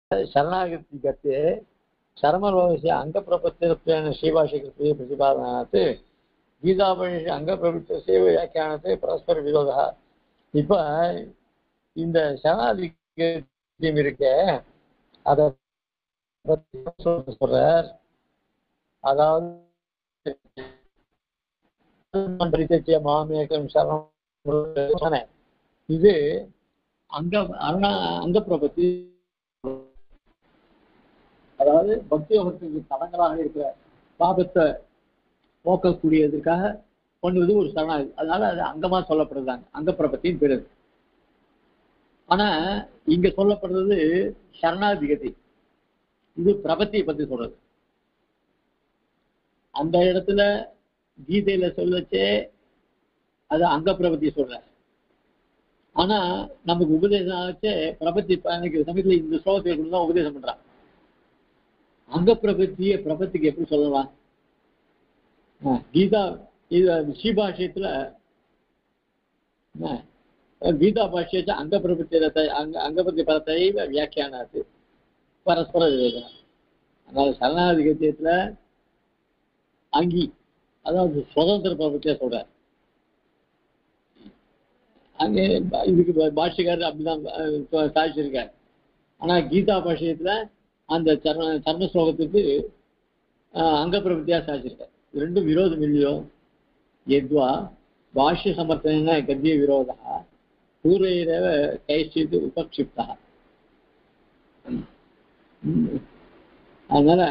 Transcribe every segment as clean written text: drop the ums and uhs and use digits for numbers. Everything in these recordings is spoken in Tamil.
शरणागति गते चरमलोकस्य अङ्गप्रपत्तिरूपेण श्रीभाष्यकृते प्रतिपादनात् गीतापनिषत् अङ्गप्रवृत्तस्य व्याख्यानते परस्परविरोधः. இப்போ இந்த சரணாகதி இருக்க அதை சொல்றார். அதாவது மாமேகம் சரணம் இது அங்க பிரபத்தி, அதாவது பக்தி யோகத்துக்கு தடங்களாக இருக்கிற பாபத்தை போக்கக்கூடியதற்காக பண்ணுவது ஒரு சரணாகதி. அதனால அது அங்கமா சொல்லப்படுறாங்க, அங்க பிரபத்தின்னு பேரு. ஆனா இங்க சொல்லப்படுறது சரணாதிகதி, இது பிரபத்தியை பத்தி சொல்றது. அந்த இடத்துல கீதையில சொல்லச்சே அது அங்க பிரபத்தியை சொல்ற. ஆனா நமக்கு உபதேசம் ஆச்சே பிரபத்தி சமயத்துல இந்த ஸ்லோகத்தை தான் உபதேசம் பண்றான். அங்க பிரபத்திக்கு எப்படி சொல்லலாம்? கீதா ஸ்ரீபாஷ்யத்துல கீதா பாஷ்யத்தை அங்க பிரபத்தி அங்கபத்தி பரத்தை வியாக்கியானாது பரஸ்பர விரோதம். அதனால சரணாதிகத்தியத்துல அங்கி, அதாவது சுதந்திர பிரபத்தியா சொல்றார். அங்கே இதுக்கு பாஷ்யக்காரர் அப்படிதான் சாதிச்சிருக்கார். ஆனா கீதா பாஷ்யத்துல அந்த சர்ம ஸ்லோகத்துக்கு அங்க பிரபத்தியா சாதிச்சிருக்கார். ரெண்டும் விரோதம் இல்லையோ? எத்வா பாஷ்ய சமர்த்தன கத்திய விரோதா பூர்வைரேவ கைஷ்சித் உபக்ஷிப்தா. அதனால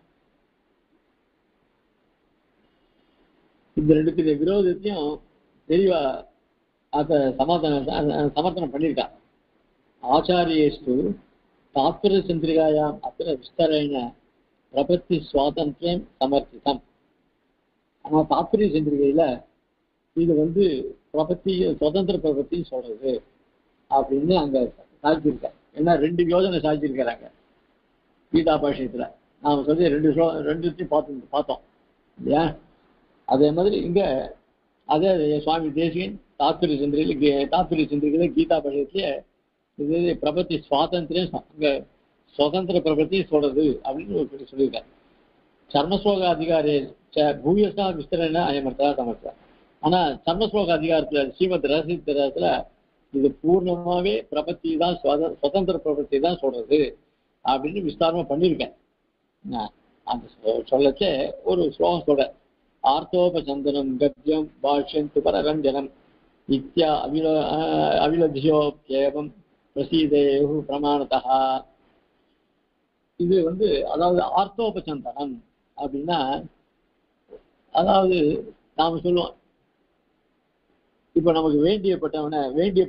இந்த ரெண்டுக்கு விரோதத்தையும் தெளிவா அத சமர்த்தனம் பண்ணியிருக்கா. ஆச்சாரியேஸ்து தாத்பரிய சந்திரிகாயாம் அத்திர விஸ்தரேன பிரபத்தி சுவாதந்திரம் சமர்ப்பிதம். ஆனா தாத்பரிய சந்திரிகையில இது பிரபத்தி சுதந்திர பிரபத்தின்னு சொல்றது அப்படின்னு அங்க சாதிச்சிருக்க. ஏன்னா 2 யோஜனை சாதிச்சிருக்கிறாங்க கீதா பாஷ்யத்துல. நாம சொல்லி ரெண்டுத்தையும் பார்த்தோம் இல்லையா? அதே மாதிரி இங்க அதே சுவாமி தேசிகன் தாத்பரிய சந்திரிகையில கீதா பாஷ்யத்திலேயே இது பிரபத்தி சுவாதந்திரம் அங்க சுதந்திர பிரபத்தி சொல்றது அப்படின்னு சொல்லியிருக்காரு. சர்மஸ்லோக அதிகாரி பூயசா விஸ்தரன அயமர்த்தா சமர்த்தா. ஆனா சர்மஸ்லோக அதிகாரத்துல ஸ்ரீமத் ரகசியத்துல இது பூர்ணமாவே பிரபத்தி தான் சுதந்திர பிரபத்தி தான் சொல்றது அப்படின்னு விஸ்தாரமா பண்ணியிருக்கேன். அந்த சொல்லச்சே ஒரு ஸ்லோகம் சொல்ற. ஆர்த்தோபசந்தனம் கத்தியம் பாஷ்யம் துபரரஞ்சனம் நித்யா அவிலதியோப்யேவம் பிரசீதேயு பிரமாணதா. இது அதாவது ஆர்த்தோபசந்தனம் அப்படின்னா, அதாவது நாம சொல்லுவோம், இப்ப நமக்கு வேண்டியப்பட்டவனை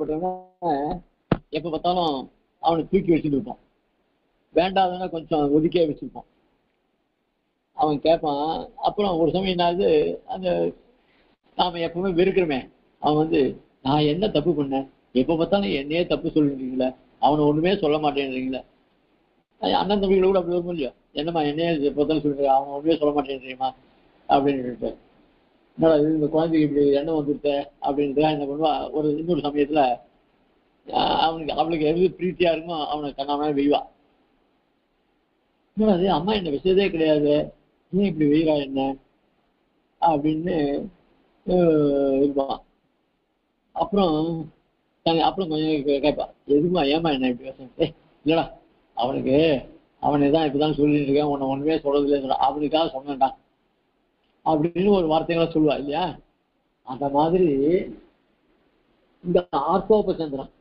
எப்ப பார்த்தாலும் அவனை தூக்கி வச்சுட்டு இருப்போம், வேண்டாதவனை கொஞ்சம் ஒதுக்கியே வச்சிருப்போம். அவன் கேட்பான். அப்புறம் ஒரு சமயம் என்னாவது அந்த நாம எப்பவுமே வெறுக்கிறோமே, அவன் நான் என்ன தப்பு பண்ணேன், எப்ப பார்த்தாலும் என்னையே தப்பு சொல்லிடுறீங்களே, அவனை ஒண்ணுமே சொல்ல மாட்டேன்றீங்களே. அண்ணன் தம்பிகளை கூட அப்படி வரும் இல்லையோ, என்னம்மா என்னையே எப்போத்தாலும் சொல்றீங்க, அவன் ஒண்ணுமே சொல்ல மாட்டேன்றீமா அப்படின்னு சொல்லிட்டு, என்னடா இது இந்த குழந்தைக்கு இப்படி எண்ணம் வந்துருத்த அப்படின்றதுக்காக என்ன பண்ணுவா, இன்னொரு சமயத்துல அவளுக்கு எது பிரீத்தியா இருக்குமோ அவனை கண்ணாம வெய்வா. அது அம்மா என்ன விஷயதே கிடையாது, ஏன் இப்படி வெயிறா என்ன அப்படின்னு இருப்பான். அப்புறம் கொஞ்சம் கேட்பா, எதுமா ஏமா என்ன இப்படி பேச, இல்லடா அவனை தான் இப்படிதான் சொல்லிட்டு இருக்கேன், உன்னை ஒண்ணுமே சொல்றது இல்லை, அவனுக்காக சொன்னேன்டான் அப்படின்னு ஒரு வார்த்தைகளை சொல்லுவா இல்லையா? அந்த மாதிரி இந்த ஆர்த்தோபசந்திரம்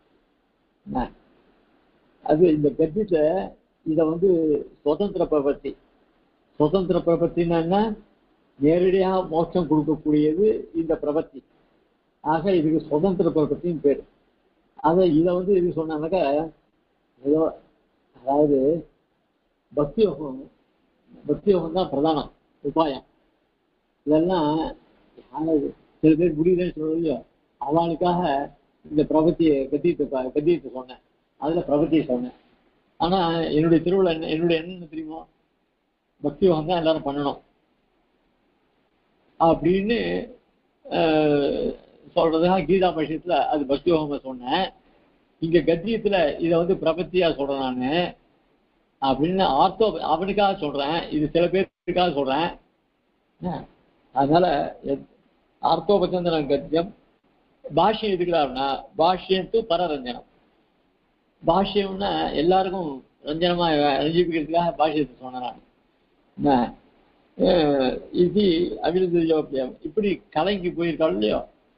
அது இந்த கத்திட்ட இதை சுதந்திர பிரபத்தின்னா என்ன, நேரடியாக மோட்சம் கொடுக்கக்கூடியது இந்த பிரபத்தி. ஆக இதுக்கு சுதந்திர பிரபத்தின்னு பேரு. இதை இது சொன்னாக்க ஏதோ, அதாவது பக்தி யோகம் தான் பிரதானம் உபாயம். இதெல்லாம் சில பேர் முடியுதுன்னு சொல்றதையோ, அவளுக்காக இந்த பிரபத்தியை கத்தியத்தை சொன்னேன், அதுல பிரபத்தியை சொன்னேன். ஆனா என்னுடைய திருவிழா என்னுடைய என்ன தெரியுமோ, பக்தி யோகம் தான் எல்லாரும் பண்ணணும் அப்படின்னு சொல்றதுக்காக கீதா பட்சத்துல அது பக்தி யோகமா சொன்னேன். இங்க கத்தியத்துல இதை பிரபத்தியா சொல்றேன் நானு. அப்படின்னு அவனுக்காக சொல்றேன், இது சில பேருக்காக சொல்றேன். அதனால ஆர்த்தோபச்சந்திரன் கத்தியம் பாஷ்யம் எதுக்குறாருன்னா பாஷ்யத்து பரரஞ்சனம். பாஷ்யம்னா எல்லாருக்கும் ரஞ்சனமா ரஞ்சிப்பிக்கிறதுக்காக பாஷ்யத்தை சொன்னான். இது அவிருத்தியோப்பியம் இப்படி கலங்கி போயிருக்காள் இல்லையோ,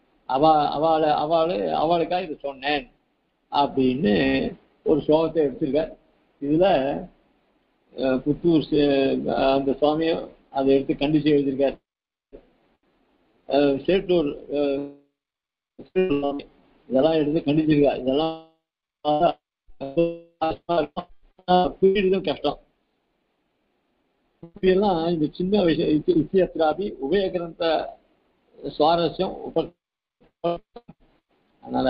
அவளுக்காக இதை சொன்னேன் அப்படின்னு ஒரு ஸ்லோகத்தை எடுத்திருக்க. இதுல புத்தூர் அந்த சுவாமியும் அதை எடுத்து கண்டிச்சு எழுதியிருக்கார். சேட்டூர் இதெல்லாம் எடுத்து கண்டிச்சிருக்கார். இதெல்லாம் புரியுறதும் கஷ்டம். இப்படியெல்லாம் இந்த சின்ன விஷயத்திராபி உபய கிரந்த சுவாரஸ்யம் அதனால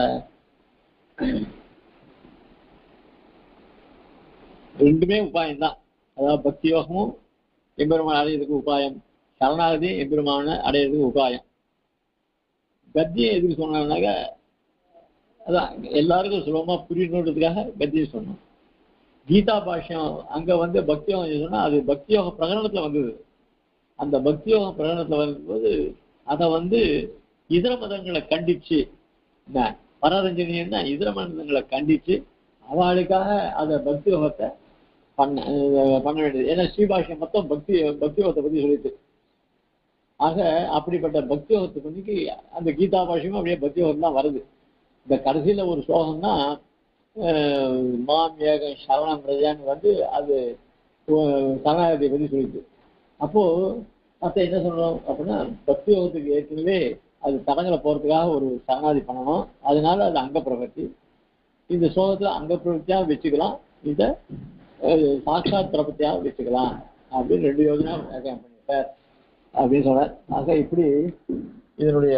ரெண்டுமே உபாயம்தான். அதாவது பக்தி யோகமும் எம்பெருமான் அடையிறதுக்கு உபாயம், சரணாகதி எம்பெருமான அடையிறதுக்கு உபாயம். கத்தியம் எதுக்கு சொன்னாக்க அதான் எல்லாருக்கும் சுலபமா புரியணுன்றதுக்காக கத்தியம் சொன்னோம். கீதா பாஷ்யம் அங்க பக்தி யோகம் சொன்னா அது பக்தி யோக பிரகடனத்துல வந்தது. அந்த பக்தி யோக பிரகடனத்துல வரும்போது அதை இதர மதங்களை கண்டிச்சு, பரரஞ்சனியன்னா இதர மதங்களை கண்டிச்சு அவளுக்காக அதை பக்தி யோகத்தை பண்ண வேண்டியது. ஏன்னா ஸ்ரீபாஷ்யம் மொத்தம் பக்தி யோகத்தை பத்தி சொல்லிட்டு, ஆக அப்படிப்பட்ட பக்தி யோகத்தை பத்தி அந்த கீதா பாஷ்யமும் அப்படியே பக்தி யோகம் தான் வருது. இந்த கடைசியில ஒரு ஸ்லோகம்னா மாம் ஏகம் சரணம் ரஜான்னு அது சரணாகதியை பத்தி சொல்லிட்டு, அப்போ மற்ற என்ன சொல்லணும் அப்படின்னா பக்தி யோகத்துக்கு ஏற்கனவே அது தடங்களை போறதுக்காக ஒரு சரணாதி பண்ணணும். அதனால அது அங்க பிரபத்தி. இந்த ஸ்லோகத்துல அங்க பிரபத்தியாக வச்சுக்கலாம், இதை சாட்சாத் பிரபத்தியாக வச்சுக்கலாம் அப்படின்னு 2 யோஜனா பண்ணியிருப்பார் அப்படின்னு சொல்ற. ஆக இப்படி இதனுடைய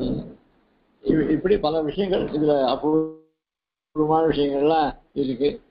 இப்படி பல விஷயங்கள் இதுல அபூர்வமான விஷயங்கள்லாம் இருக்கு.